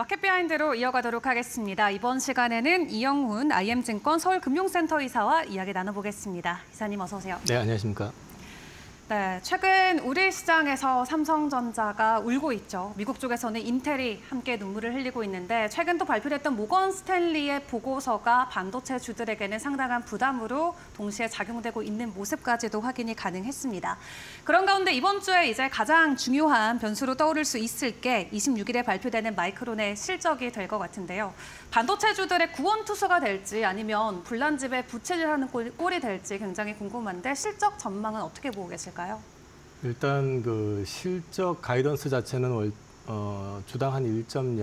마켓 비하인드로 이어가도록 하겠습니다. 이번 시간에는 이영훈 IM증권 서울금융센터 이사와 이야기 나눠보겠습니다. 이사님 어서 오세요. 네, 안녕하십니까. 네, 최근 우리 시장에서 삼성전자가 울고 있죠. 미국 쪽에서는 인텔이 함께 눈물을 흘리고 있는데 최근 또 발표됐던 모건 스탠리의 보고서가 반도체 주들에게는 상당한 부담으로 동시에 작용되고 있는 모습까지도 확인이 가능했습니다. 그런 가운데 이번 주에 이제 가장 중요한 변수로 떠오를 수 있을 게 26일에 발표되는 마이크론의 실적이 될 것 같은데요. 반도체주들의 구원투수가 될지 아니면 불난집에 부채질하는 꼴이 될지 굉장히 궁금한데 실적 전망은 어떻게 보고 계실까요? 일단 그 실적 가이던스 자체는 주당 한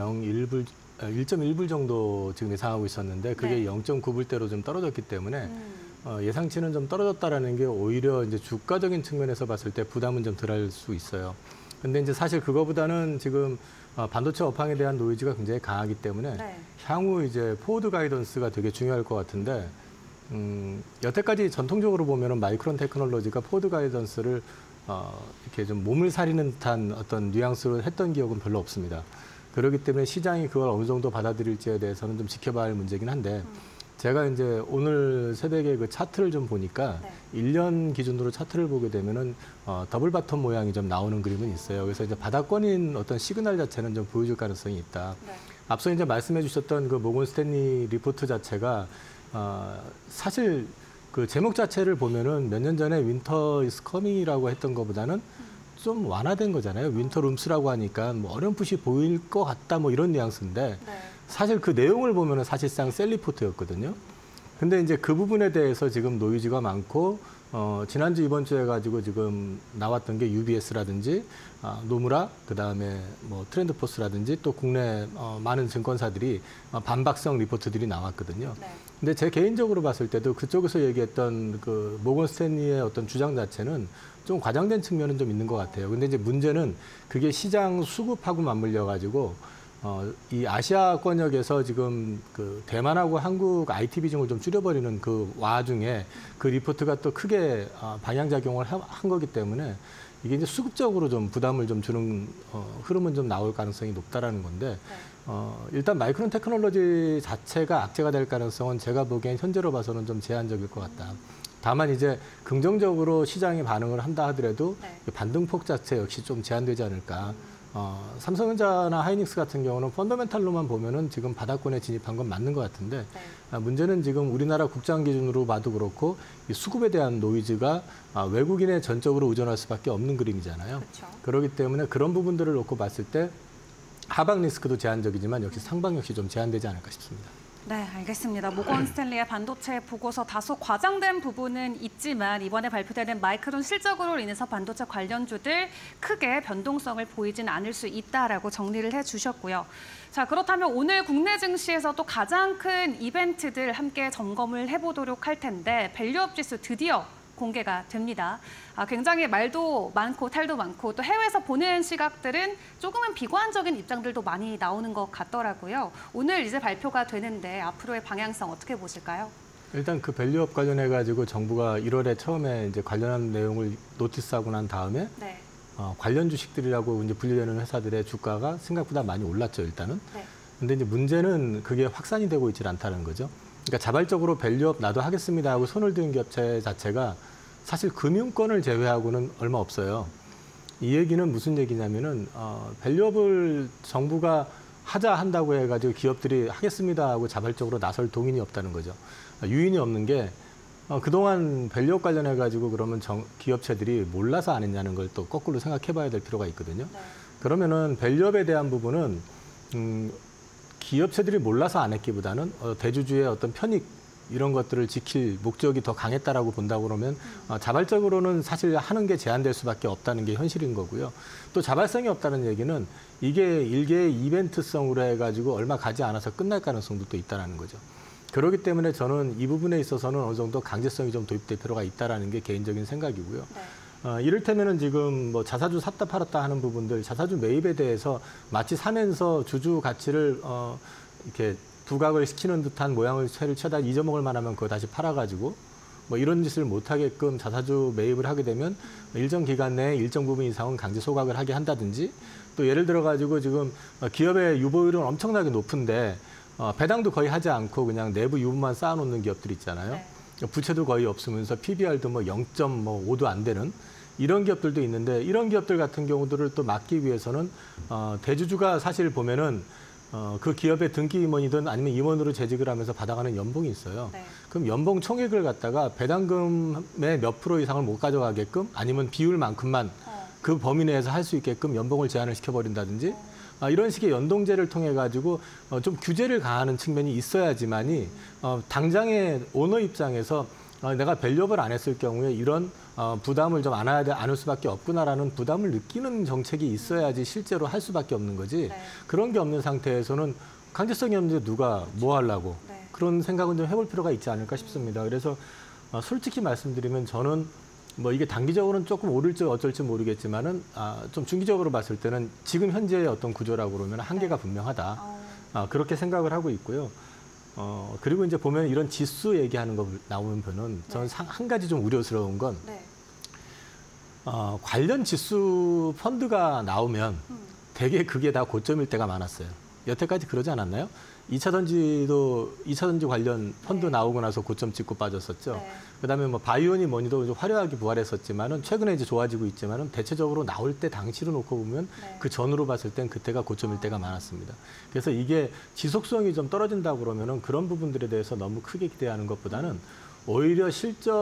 1.1불 정도 지금 예상하고 있었는데 그게 네. 0.9불대로 좀 떨어졌기 때문에 예상치는 좀 떨어졌다라는 게 오히려 이제 주가적인 측면에서 봤을 때 부담은 좀 덜할 수 있어요. 근데 이제 사실 그거보다는 지금 반도체 업황에 대한 노이즈가 굉장히 강하기 때문에 네. 향후 이제 포워드 가이던스가 되게 중요할 것 같은데 여태까지 전통적으로 보면은 마이크론 테크놀로지가 포워드 가이던스를 이렇게 좀 몸을 사리는 듯한 어떤 뉘앙스로 했던 기억은 별로 없습니다. 그렇기 때문에 시장이 그걸 어느 정도 받아들일지에 대해서는 좀 지켜봐야 할 문제긴 한데 제가 이제 오늘 새벽에 그 차트를 좀 보니까 네. 1년 기준으로 차트를 보게 되면은 더블 바텀 모양이 좀 나오는 그림은 있어요. 그래서 이제 바닥권인 어떤 시그널 자체는 좀 보여줄 가능성이 있다. 네. 앞서 이제 말씀해 주셨던 그 모건 스탠리 리포트 자체가 사실 그 제목 자체를 보면은 몇 년 전에 윈터 이즈 커밍이라고 했던 것보다는 좀 완화된 거잖아요. 윈터 룸스라고 하니까 뭐 어렴풋이 보일 것 같다 뭐 이런 뉘앙스인데 네. 사실 그 내용을 보면은 사실상 셀 리포트였거든요. 근데 이제 그 부분에 대해서 지금 노이즈가 많고 지난주 이번 주에 가지고 지금 나왔던 게 UBS라든지 노무라 그다음에 뭐 트렌드포스라든지 또 국내 많은 증권사들이 반박성 리포트들이 나왔거든요. 네. 근데 제 개인적으로 봤을 때도 그쪽에서 얘기했던 그 모건 스탠리의 어떤 주장 자체는 좀 과장된 측면은 좀 있는 것 같아요. 근데 이제 문제는 그게 시장 수급하고 맞물려 가지고 이 아시아권역에서 지금 그 대만하고 한국 IT 비중을 좀 줄여버리는 그 와중에 그 리포트가 또 크게 방향작용을 한 거기 때문에 이게 이제 수급적으로 좀 부담을 좀 주는 흐름은 좀 나올 가능성이 높다라는 건데 일단 마이크론 테크놀로지 자체가 악재가 될 가능성은 제가 보기엔 현재로 봐서는 좀 제한적일 것 같다. 다만 이제 긍정적으로 시장이 반응을 한다 하더라도 네. 반등폭 자체 역시 좀 제한되지 않을까. 삼성전자나 하이닉스 같은 경우는 펀더멘탈로만 보면은 지금 바닥권에 진입한 건 맞는 것 같은데 문제는 지금 우리나라 국장 기준으로 봐도 그렇고 이 수급에 대한 노이즈가 외국인에 전적으로 의존할 수밖에 없는 그림이잖아요. 그렇죠. 그렇기 때문에 그런 부분들을 놓고 봤을 때 하방 리스크도 제한적이지만 역시 상방 역시 좀 제한되지 않을까 싶습니다. 네, 알겠습니다. 모건 스탠리의 반도체 보고서 다소 과장된 부분은 있지만 이번에 발표되는 마이크론 실적으로 인해서 반도체 관련주들 크게 변동성을 보이진 않을 수 있다라고 정리를 해주셨고요. 자, 그렇다면 오늘 국내 증시에서 또 가장 큰 이벤트들 함께 점검을 해보도록 할 텐데 밸류업 지수 드디어 공개가 됩니다. 굉장히 말도 많고 탈도 많고 또 해외에서 보는 시각들은 조금은 비관적인 입장들도 많이 나오는 것 같더라고요. 오늘 이제 발표가 되는데 앞으로의 방향성 어떻게 보실까요? 일단 그 밸류업 관련해 가지고 정부가 1월에 처음에 이제 관련한 내용을 노티스하고 난 다음에 네. 관련 주식들이라고 이제 분류되는 회사들의 주가가 생각보다 많이 올랐죠, 일단은. 네. 근데 이제 문제는 그게 확산이 되고 있지 않다는 거죠. 그러니까 자발적으로 밸류업 나도 하겠습니다 하고 손을 든 기업체 자체가 사실 금융권을 제외하고는 얼마 없어요. 이 얘기는 무슨 얘기냐면은 밸류업을 정부가 하자 한다고 해가지고 기업들이 하겠습니다 하고 자발적으로 나설 동인이 없다는 거죠. 유인이 없는 게 그동안 밸류업 관련해가지고 그러면 기업체들이 몰라서 안 했냐는 걸 또 거꾸로 생각해봐야 될 필요가 있거든요. 네. 그러면은 밸류업에 대한 부분은 기업체들이 몰라서 안 했기보다는 대주주의 어떤 편익 이런 것들을 지킬 목적이 더 강했다라고 본다고 그러면 자발적으로는 사실 하는 게 제한될 수밖에 없다는 게 현실인 거고요. 또 자발성이 없다는 얘기는 이게 일개의 이벤트성으로 해가지고 얼마 가지 않아서 끝날 가능성도 또 있다는 거죠. 그렇기 때문에 저는 이 부분에 있어서는 어느 정도 강제성이 좀 도입될 필요가 있다는 게 개인적인 생각이고요. 네. 이를테면은 지금 뭐 자사주 샀다 팔았다 하는 부분들, 자사주 매입에 대해서 마치 사면서 주주 가치를 이렇게 부각을 시키는 듯한 모양을 채를 쳐다 잊어먹을 만하면 그거 다시 팔아가지고 뭐 이런 짓을 못하게끔 자사주 매입을 하게 되면 일정 기간 내에 일정 부분 이상은 강제 소각을 하게 한다든지 또 예를 들어 가지고 지금 기업의 유보율은 엄청나게 높은데 배당도 거의 하지 않고 그냥 내부 유보만 쌓아놓는 기업들 있잖아요. 네. 부채도 거의 없으면서 PBR도 뭐 0.5도 안 되는 이런 기업들도 있는데 이런 기업들 같은 경우들을 또 막기 위해서는 대주주가 사실 보면은 그 기업의 등기 임원이든 아니면 임원으로 재직을 하면서 받아가는 연봉이 있어요. 네. 그럼 연봉 총액을 갖다가 배당금의 몇 프로 이상을 못 가져가게끔 아니면 비율만큼만 그 범위 내에서 할 수 있게끔 연봉을 제한을 시켜버린다든지 이런 식의 연동제를 통해 가지고 좀 규제를 가하는 측면이 있어야지만이 당장의 오너 입장에서 내가 밸류업을 안 했을 경우에 이런 부담을 좀 안을 수밖에 없구나라는 부담을 느끼는 정책이 있어야지 실제로 할 수밖에 없는 거지. 네. 그런 게 없는 상태에서는 강제성이 없는데 누가 뭐 하려고 네. 그런 생각은 좀 해볼 필요가 있지 않을까 싶습니다. 그래서 솔직히 말씀드리면 저는 뭐 이게 단기적으로는 조금 오를지 어쩔지 모르겠지만은 좀 중기적으로 봤을 때는 지금 현재의 어떤 구조라고 그러면 한계가 분명하다. 그렇게 생각을 하고 있고요. 그리고 이제 보면 이런 지수 얘기하는 거 나오면 저는 한 가지 좀 우려스러운 건 네. 관련 지수 펀드가 나오면 되게 그게 다 고점일 때가 많았어요. 여태까지 그러지 않았나요? 2차 전지 관련 펀드 네. 나오고 나서 고점 찍고 빠졌었죠. 네. 그다음에 뭐 바이오니 뭐니도 좀 화려하게 부활했었지만은 최근에 이제 좋아지고 있지만은 대체적으로 나올 때 당시로 놓고 보면 네. 그 전으로 봤을 땐 그때가 고점일 때가 많았습니다. 그래서 이게 지속성이 좀 떨어진다고 그러면은 그런 부분들에 대해서 너무 크게 기대하는 것보다는 오히려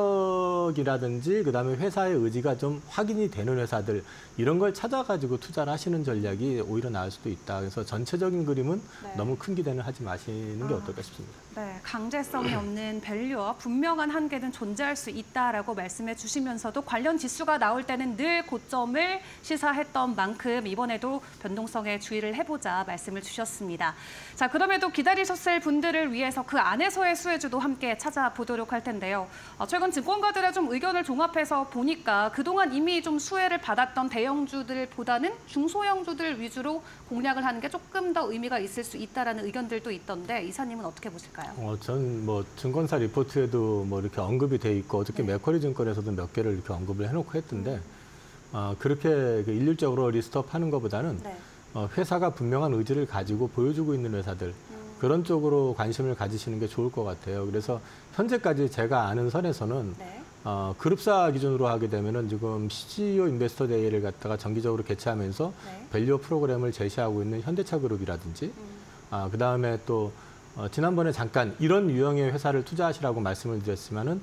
실적이라든지 그다음에 회사의 의지가 좀 확인이 되는 회사들 이런 걸 찾아가지고 투자를 하시는 전략이 오히려 나을 수도 있다. 그래서 전체적인 그림은 네. 너무 큰 기대는 하지 마시는 게 어떨까 싶습니다. 네, 강제성이 없는 밸류와 분명한 한계는 존재할 수 있다라고 말씀해 주시면서도 관련 지수가 나올 때는 늘 고점을 시사했던 만큼 이번에도 변동성에 주의를 해보자 말씀을 주셨습니다. 자, 그럼에도 기다리셨을 분들을 위해서 그 안에서의 수혜주도 함께 찾아보도록 할 텐데요. 최근 증권가들의 좀 의견을 종합해서 보니까 그동안 이미 좀 수혜를 받았던 대형주들보다는 중소형주들 위주로 공략을 하는 게 조금 더 의미가 있을 수 있다라는 의견들도 있던데 이사님은 어떻게 보실까요? 전 뭐 증권사 리포트에도 뭐 이렇게 언급이 돼 있고 어저께 맥쿼리 증권에서도 몇 개를 이렇게 언급을 해놓고 했던데 그렇게 일률적으로 리스트업하는 것보다는 네. 회사가 분명한 의지를 가지고 보여주고 있는 회사들 그런 쪽으로 관심을 가지시는 게 좋을 것 같아요. 그래서 현재까지 제가 아는 선에서는 네. 그룹사 기준으로 하게 되면은 지금 CEO 인베스터 데이를 갖다가 정기적으로 개최하면서 네. 밸류 프로그램을 제시하고 있는 현대차 그룹이라든지 그다음에 또 지난번에 잠깐 이런 유형의 회사를 투자하시라고 말씀을 드렸지만은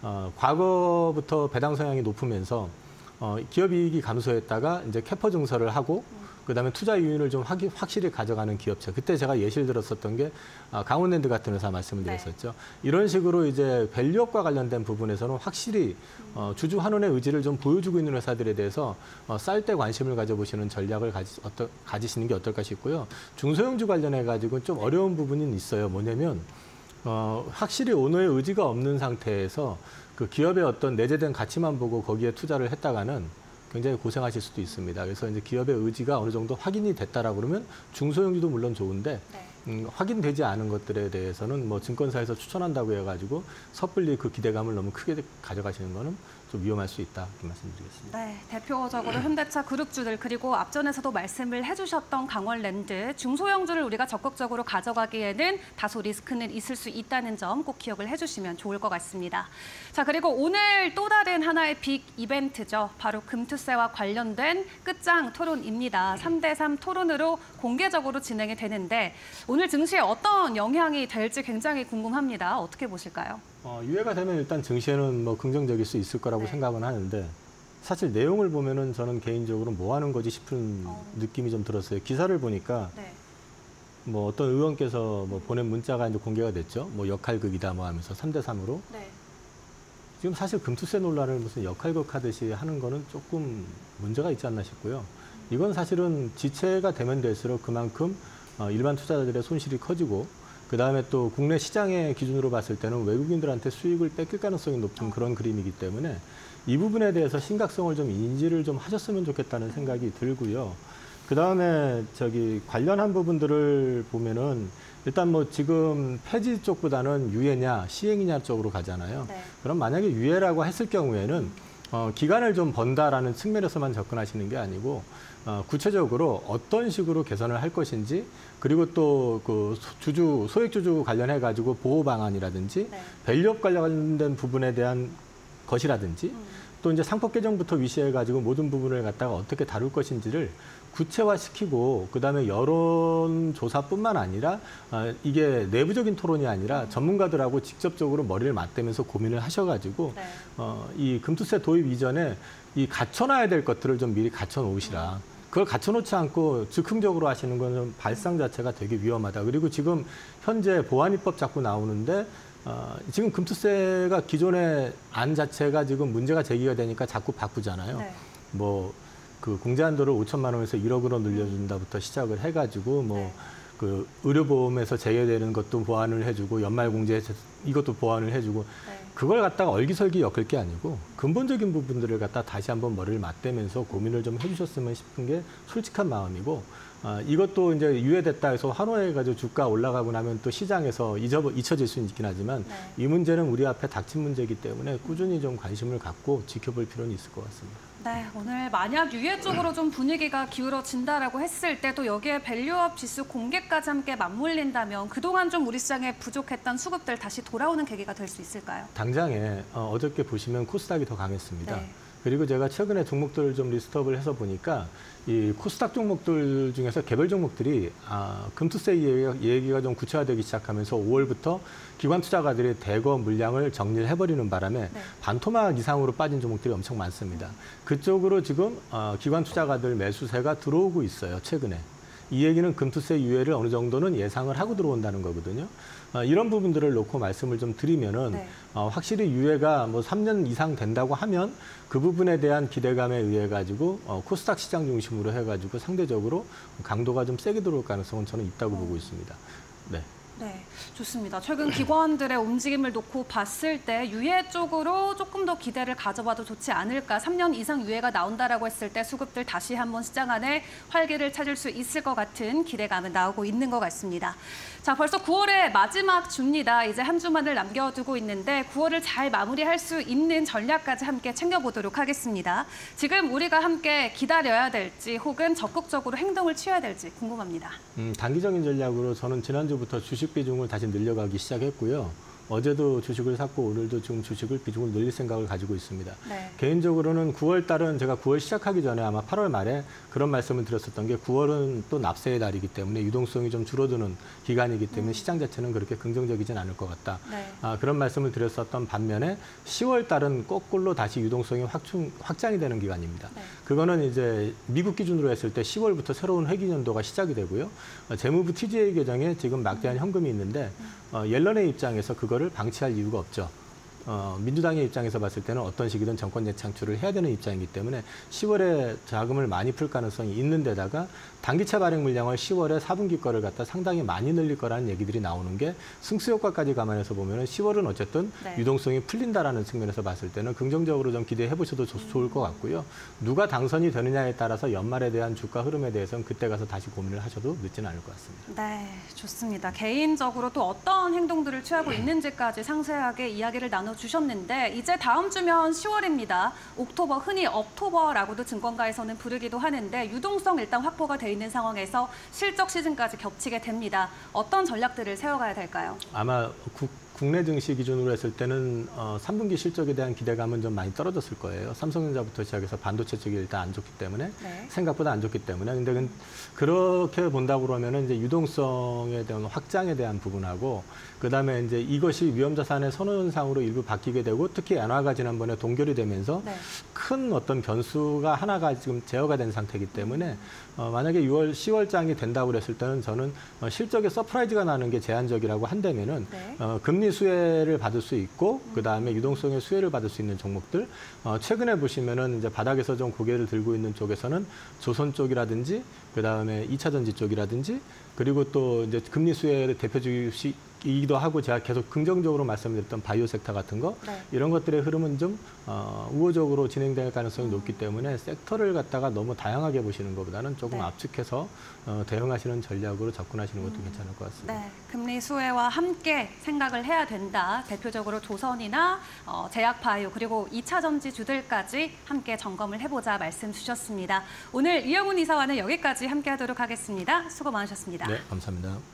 과거부터 배당 성향이 높으면서 기업 이익이 감소했다가 이제 캐퍼 증설을 하고 그다음에 투자 유인을 좀 확실히 가져가는 기업체. 그때 제가 예시를 들었었던 게 강원랜드 같은 회사 말씀을 드렸었죠. 네. 이런 식으로 이제 밸류업과 관련된 부분에서는 확실히 주주 환원의 의지를 좀 보여주고 있는 회사들에 대해서 쌀 때 관심을 가져보시는 전략을 가지시는 게 어떨까 싶고요. 중소형주 관련해 가지고 좀 어려운 부분이 있어요. 뭐냐면 확실히 오너의 의지가 없는 상태에서 그 기업의 어떤 내재된 가치만 보고 거기에 투자를 했다가는 굉장히 고생하실 수도 있습니다. 그래서 이제 기업의 의지가 어느 정도 확인이 됐다라고 그러면 중소형주도 물론 좋은데 확인되지 않은 것들에 대해서는 뭐 증권사에서 추천한다고 해가지고 섣불리 그 기대감을 너무 크게 가져가시는 거는 좀 위험할 수 있다 이렇게 말씀드리겠습니다. 네, 대표적으로 현대차 그룹주들 그리고 앞전에서도 말씀을 해주셨던 강원랜드 중소형주를 우리가 적극적으로 가져가기에는 다소 리스크는 있을 수 있다는 점 꼭 기억을 해주시면 좋을 것 같습니다. 자, 그리고 오늘 또 다른 하나의 빅 이벤트죠. 바로 금투세와 관련된 끝장 토론입니다. 3대3 토론으로 공개적으로 진행이 되는데 오늘 증시에 어떤 영향이 될지 굉장히 궁금합니다. 어떻게 보실까요? 유예가 되면 일단 증시에는 뭐 긍정적일 수 있을 거라고 생각은 하는데 사실 내용을 보면은 저는 개인적으로 뭐 하는 거지 싶은 느낌이 좀 들었어요. 기사를 보니까 뭐 어떤 의원께서 뭐 보낸 문자가 이제 공개가 됐죠. 뭐 역할극이다 뭐 하면서 3대3으로. 지금 사실 금투세 논란을 무슨 역할극 하듯이 하는 거는 조금 문제가 있지 않나 싶고요. 이건 사실은 지체가 되면 될수록 그만큼 일반 투자자들의 손실이 커지고 그다음에 또 국내 시장의 기준으로 봤을 때는 외국인들한테 수익을 뺏길 가능성이 높은 그런 그림이기 때문에 이 부분에 대해서 심각성을 좀 인지를 좀 하셨으면 좋겠다는 생각이 들고요. 그다음에 관련한 부분들을 보면은 일단 뭐 지금 폐지 쪽보다는 유예냐 시행이냐 쪽으로 가잖아요. 네. 그럼 만약에 유예라고 했을 경우에는 기간을 좀 번다라는 측면에서만 접근하시는 게 아니고 구체적으로 어떤 식으로 개선을 할 것인지, 그리고 또 그 소액주주 관련해 가지고 보호 방안이라든지 네. 밸류업 관련된 부분에 대한 것이라든지 또 이제 상법 개정부터 위시해 가지고 모든 부분을 갖다가 어떻게 다룰 것인지를 구체화시키고, 그다음에 여론조사뿐만 아니라 이게 내부적인 토론이 아니라 전문가들하고 직접적으로 머리를 맞대면서 고민을 하셔가지고 네. 이 금투세 도입 이전에 이 갖춰놔야 될 것들을 좀 미리 갖춰놓으시라. 그걸 갖춰놓지 않고 즉흥적으로 하시는 건 발상 자체가 되게 위험하다. 그리고 지금 현재 보안입법 자꾸 나오는데 지금 금투세가 기존의 안 자체가 지금 문제가 제기가 되니까 자꾸 바꾸잖아요. 네. 뭐 그 공제한도를 5천만 원에서 1억으로 늘려준다부터 시작을 해가지고 뭐 네. 그 의료보험에서 제외되는 것도 보완을 해주고 연말공제 이것도 보완을 해주고 네. 그걸 갖다가 얼기설기 엮을 게 아니고 근본적인 부분들을 갖다 다시 한번 머리를 맞대면서 고민을 좀 해주셨으면 싶은 게 솔직한 마음이고, 이것도 이제 유예됐다 해서 환호해가지고 주가 올라가고 나면 또 시장에서 잊혀질 수는 있긴 하지만 네. 이 문제는 우리 앞에 닥친 문제이기 때문에 꾸준히 좀 관심을 갖고 지켜볼 필요는 있을 것 같습니다. 네, 오늘 만약 유예 쪽으로 좀 분위기가 기울어진다라고 했을 때 또 여기에 밸류업 지수 공개까지 함께 맞물린다면 그동안 좀 우리 시장에 부족했던 수급들 다시 돌아오는 계기가 될 수 있을까요? 당장에 어저께 보시면 코스닥이 더 강했습니다. 네. 그리고 제가 최근에 종목들을 좀 리스트업을 해서 보니까 이 코스닥 종목들 중에서 개별 종목들이 금투세 얘기가 좀 구체화되기 시작하면서 5월부터 기관 투자가들이 대거 물량을 정리를 해버리는 바람에 네. 반토막 이상으로 빠진 종목들이 엄청 많습니다. 그쪽으로 지금 기관 투자가들 매수세가 들어오고 있어요, 최근에. 이 얘기는 금투세 유예를 어느 정도는 예상을 하고 들어온다는 거거든요. 이런 부분들을 놓고 말씀을 좀 드리면은 네. 확실히 유예가 뭐 3년 이상 된다고 하면 그 부분에 대한 기대감에 의해 가지고 코스닥 시장 중심으로 해가지고 상대적으로 강도가 좀 세게 들어올 가능성은 저는 있다고 보고 있습니다. 네. 네, 좋습니다. 최근 기관들의 움직임을 놓고 봤을 때 유예 쪽으로 조금 더 기대를 가져봐도 좋지 않을까. 3년 이상 유예가 나온다라고 했을 때 수급들 다시 한번 시장 안에 활기를 찾을 수 있을 것 같은 기대감은 나오고 있는 것 같습니다. 자, 벌써 9월의 마지막 주입니다. 이제 한 주만을 남겨두고 있는데 9월을 잘 마무리할 수 있는 전략까지 함께 챙겨보도록 하겠습니다. 지금 우리가 함께 기다려야 될지 혹은 적극적으로 행동을 취해야 될지 궁금합니다. 단기적인 전략으로 저는 지난주부터 주식 비중을 다시 늘려가기 시작했고요. 어제도 주식을 샀고 오늘도 지금 주식을 비중을 늘릴 생각을 가지고 있습니다. 네. 개인적으로는 9월 달은 제가 9월 시작하기 전에 아마 8월 말에 그런 말씀을 드렸었던 게 9월은 또 납세의 달이기 때문에 유동성이 좀 줄어드는 기간이기 때문에 시장 자체는 그렇게 긍정적이진 않을 것 같다. 네. 그런 말씀을 드렸었던 반면에 10월 달은 거꾸로 다시 유동성이 확장이 되는 기간입니다. 네. 그거는 이제 미국 기준으로 했을 때 10월부터 새로운 회기년도가 시작이 되고요. 재무부 TGA 계정에 지금 막대한 현금이 있는데 옐런의 입장에서 그거를 방치할 이유가 없죠. 민주당의 입장에서 봤을 때는 어떤 식이든 정권 재창출을 해야 되는 입장이기 때문에 10월에 자금을 많이 풀 가능성이 있는 데다가 단기차 발행 물량을 10월에 4분기 거를 갖다 상당히 많이 늘릴 거라는 얘기들이 나오는 게 승수 효과까지 감안해서 보면은 10월은 어쨌든 네. 유동성이 풀린다라는 측면에서 봤을 때는 긍정적으로 좀 기대해 보셔도 좋을 것 같고요. 누가 당선이 되느냐에 따라서 연말에 대한 주가 흐름에 대해서는 그때 가서 다시 고민을 하셔도 늦지는 않을 것 같습니다. 네, 좋습니다. 개인적으로 또 어떤 행동들을 취하고 있는지까지 상세하게 이야기를 나눠주셨는데 이제 다음 주면 10월입니다. 옥토버, 흔히 업토버라고도 증권가에서는 부르기도 하는데 유동성 일단 확보가 돼 있는 상황에서 실적 시즌까지 겹치게 됩니다. 어떤 전략들을 세워가야 될까요? 아마 국내 증시 기준으로 했을 때는 3분기 실적에 대한 기대감은 좀 많이 떨어졌을 거예요. 삼성전자부터 시작해서 반도체 쪽이 일단 안 좋기 때문에 네. 생각보다 안 좋기 때문에 근데 그렇게 본다고 그러면은 이제 유동성에 대한 확장에 대한 부분하고 그다음에 이제 이것이 위험자산의 선호현상으로 일부 바뀌게 되고 특히 엔화가 지난번에 동결이 되면서 네. 큰 어떤 변수가 하나가 지금 제어가 된 상태이기 때문에 만약에 6월, 10월장이 된다고 그랬을 때는 저는 실적에 서프라이즈가 나는 게 제한적이라고 한다면은 네. 금리 수혜를 받을 수 있고 그다음에 유동성의 수혜를 받을 수 있는 종목들 최근에 보시면은 이제 바닥에서 좀 고개를 들고 있는 쪽에서는 조선 쪽이라든지 그다음에 2차 전지 쪽이라든지 그리고 또 이제 금리 수혜의 대표 주식이기도 하고 제가 계속 긍정적으로 말씀드렸던 바이오 섹터 같은 거 네. 이런 것들의 흐름은 좀 우호적으로 진행될 가능성이 높기 때문에 섹터를 갖다가 너무 다양하게 보시는 것보다는 조금 네. 압축해서 대응하시는 전략으로 접근하시는 것도 괜찮을 것 같습니다. 네, 금리 수혜와 함께 생각을 해야 된다. 대표적으로 조선이나 제약바이오 그리고 2차 전지주들까지 함께 점검을 해보자 말씀 주셨습니다. 오늘 이영훈 이사와는 여기까지 함께하도록 하겠습니다. 수고 많으셨습니다. 네, 감사합니다.